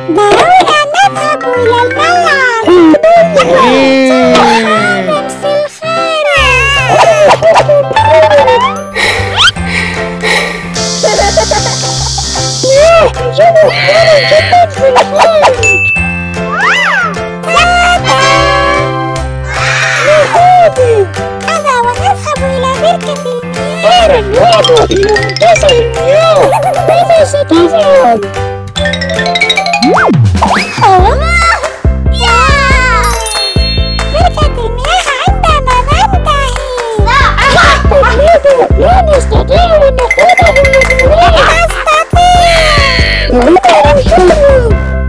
دعونا نذهب إلى الملعب. نمشي الخارج. أنا ونذهب إلى بركة المياه. اللعبة هي منتزه المياه. ماذا ستفعل؟ بركة المياه عندما ننتهي. لا نستطيع أن نقوله للمراه. نستطيع.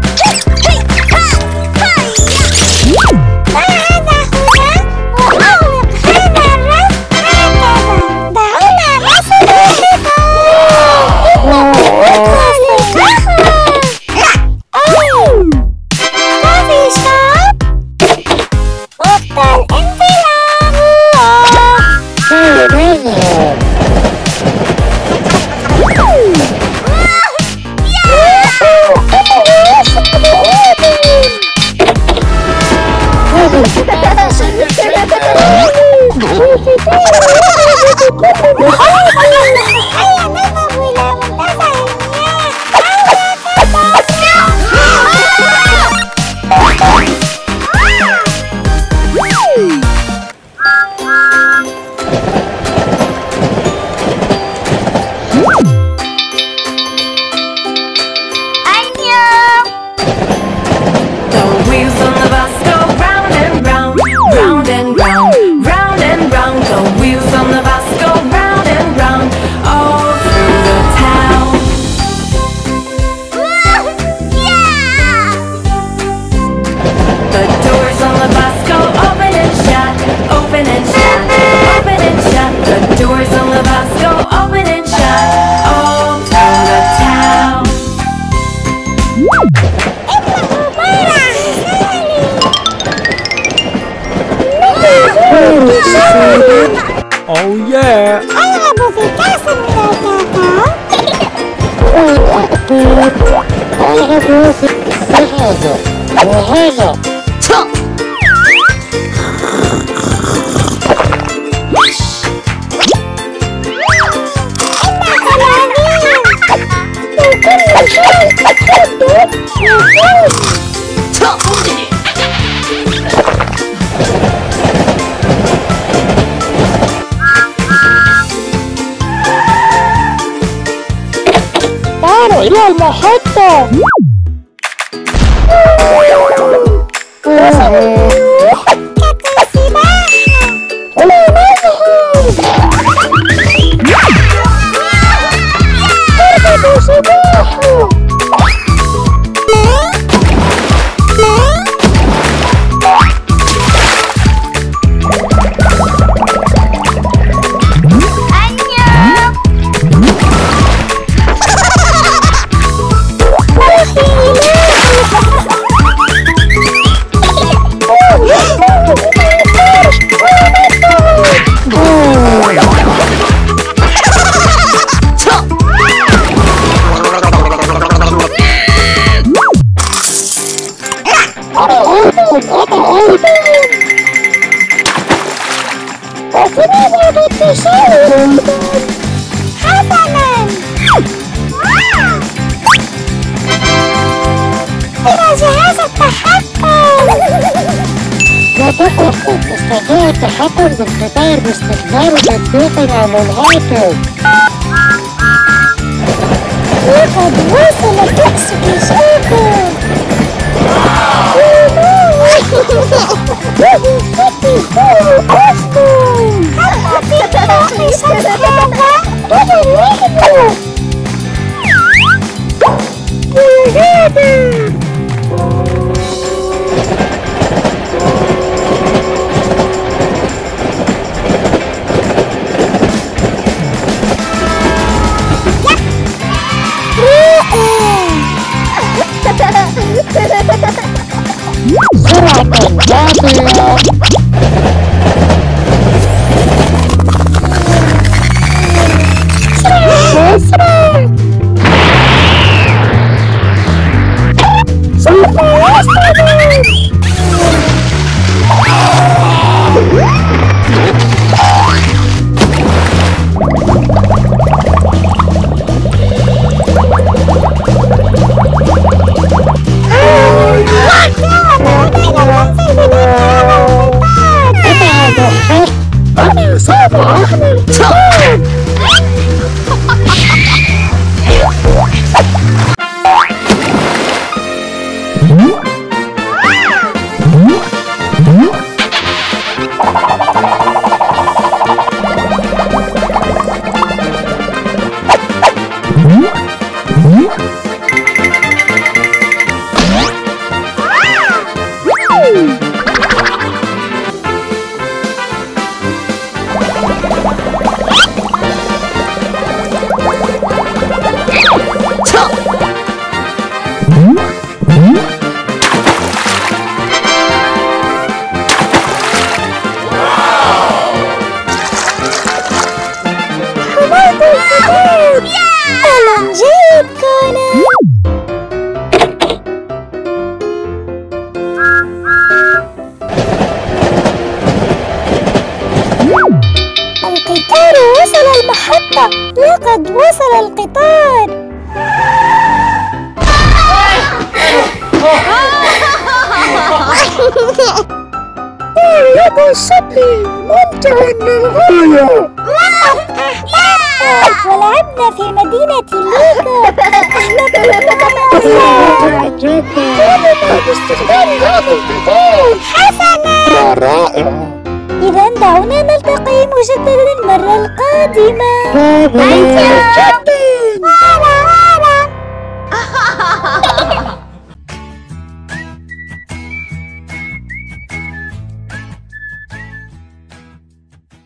Oh yeah! ألعب في كأس من الكاكاو. ألعب في هذا وهذا. وكل شيء أحبه يفوز. تعالوا إلى المحطة. تستطيع التحكم بالقطار باستخدام تطبيق على الهاتف. لقد وصل كأسك سوقا. القطار. لعبة صبي ممتع للغاية. ولعبنا في مدينة ليكو. قمنا باستخدام هذا القطار. حسنا. رائع. إذا دعونا نلتقي مجددا المرة القادمة. جد